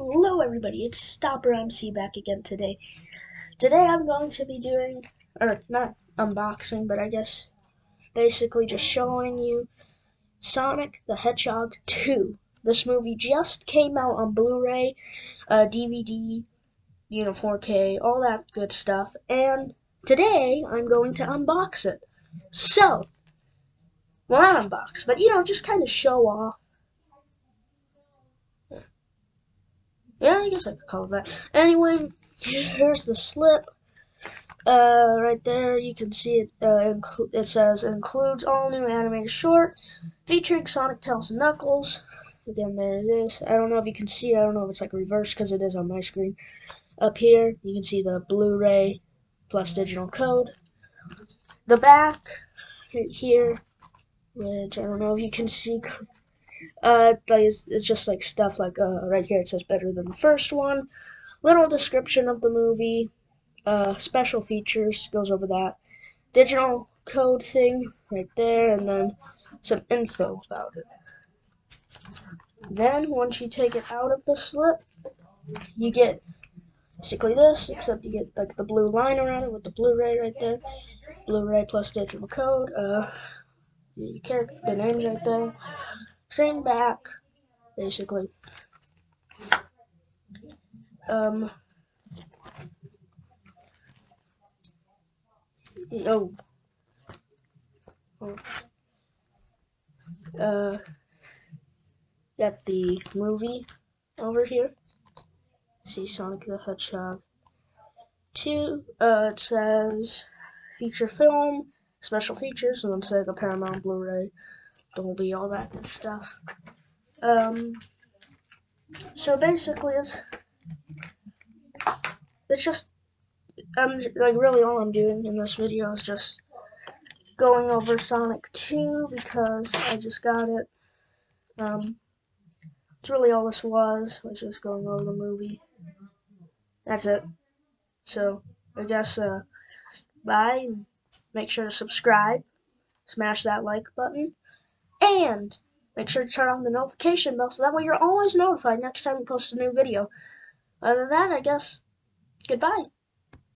Hello everybody, it's Stopper MC back again today. Today I'm going to be doing, or not unboxing, but I guess basically just showing you Sonic the Hedgehog 2. This movie just came out on Blu-ray, DVD, 4K, all that good stuff, and today I'm going to unbox it. So, well not unbox, but just kind of show off. Yeah, I guess I could call it that. Anyway, here's the slip. Right there, you can see it. It says includes all new animated short featuring Sonic, Tails, and Knuckles. Again, there it is. I don't know if you can see it. I don't know if it's like reversed because it is on my screen. Up here, you can see the Blu-ray plus digital code. The back right here, which I don't know if you can see. It's just like stuff like right here. It says better than the first one. Little description of the movie. Special features goes over that. Digital code thing right there, and then some info about it. Then once you take it out of the slip, you get basically this, except you get like the blue line around it with the Blu-ray right there. Blu-ray plus digital code. Your character, the names right there. Same back, basically. Oh. Got the movie over here. See Sonic the Hedgehog 2. It says feature film, special features, and then say the Paramount Blu-ray, Dolby, all that good stuff. So basically, it's just like really all I'm doing in this video is just going over Sonic 2 because I just got it. It's really all this was just going over the movie. That's it. So I guess bye. Make sure to subscribe, smash that like button, and make sure to turn on the notification bell so that way you're always notified next time we post a new video. Other than that, I guess goodbye.